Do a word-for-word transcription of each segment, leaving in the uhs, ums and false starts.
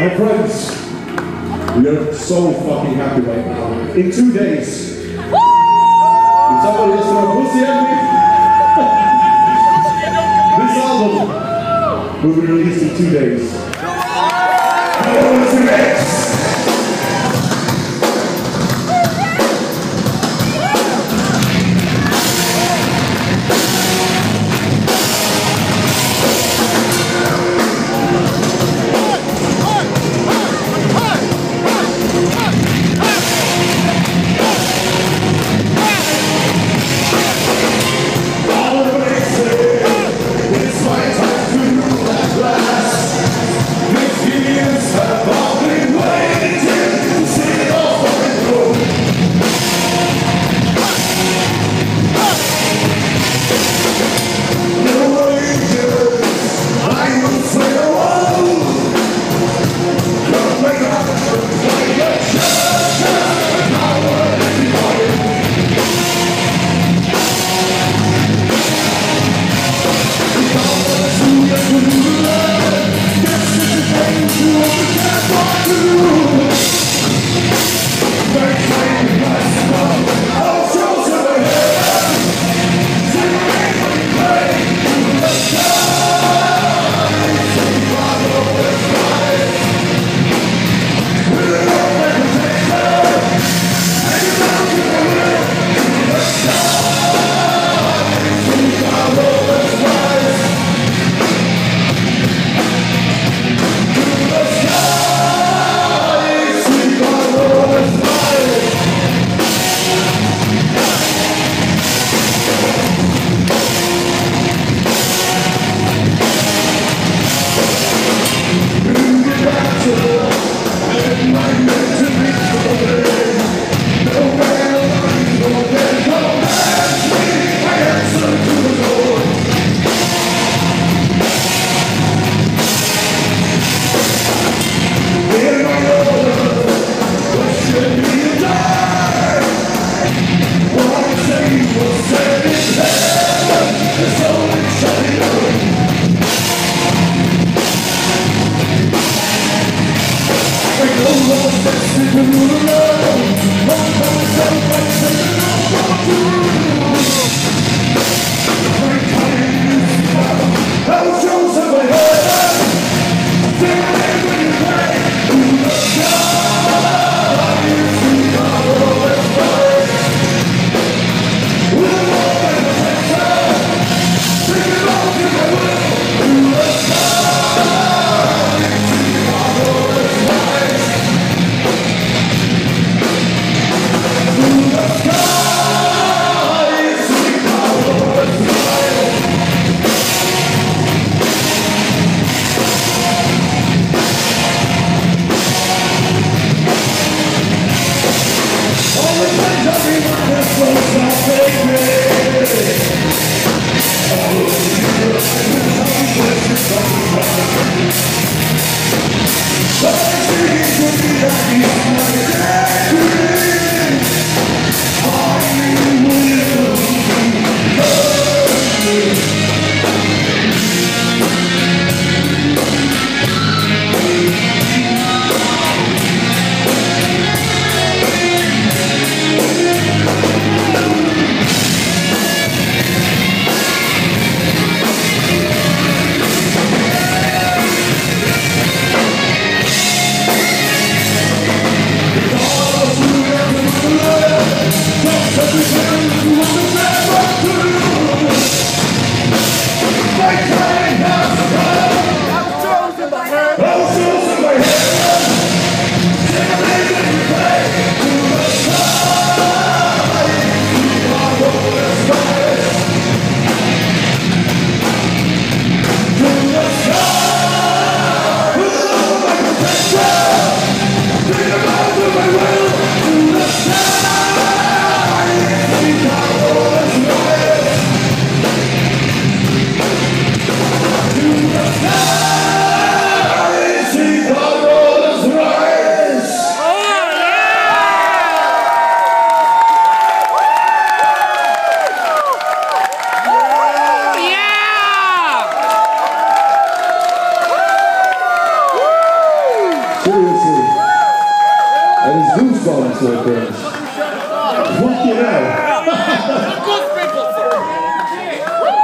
My friends, we are so fucking happy right now. In two days, if somebody just throw a pussy at me, this album will be released in two days. Hello, Mister X!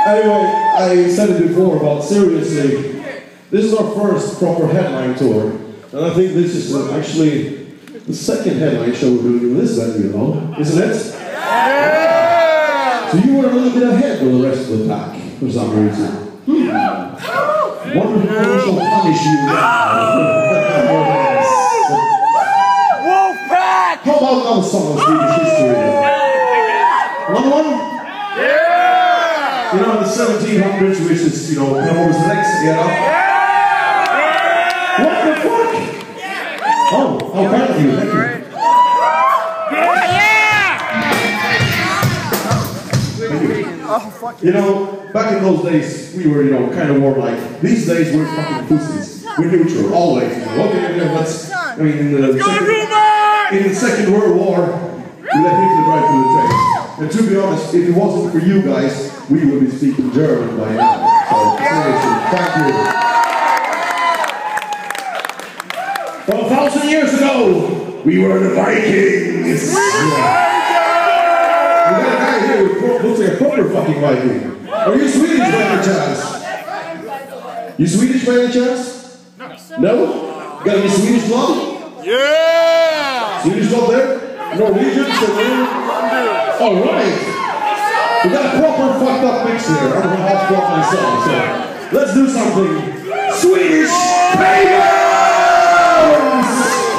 Anyway, I said it before, but seriously, this is our first proper headline tour. And I think this is uh, actually the second headline show we're doing in this venue, you know? Isn't it? Yeah! So you were a little bit ahead of the rest of the pack, for some reason. Hmm. Wonder if we shall punish you now. Wolfpack! How about another song of Swedish history? Another one? Yeah! You know, in the seventeen hundreds, which is, you know, Norr's next era. What the fuck? Oh, oh, thank you, thank you. You know, back in those days, we were, you know, kind of more like, these days we're fucking pussies. We're neutral, always. You know, okay, yeah, let's, I mean, in the, second, in the Second World War, we let Hitler drive through the trains. And to be honest, if it wasn't for you guys, we would be speaking German by now. So, seriously, thank you. Well, a thousand years ago, we were the Vikings. Yeah. We got a guy here who looks like a proper fucking Viking. Are you Swedish by any chance? You Swedish by any chance? No? Got any Swedish blood? Yeah! Swedish blood there? Norwegian? Alright! We got a proper fucked up mix here. I don't know how to talk myself, so let's do something Swedish Pagans!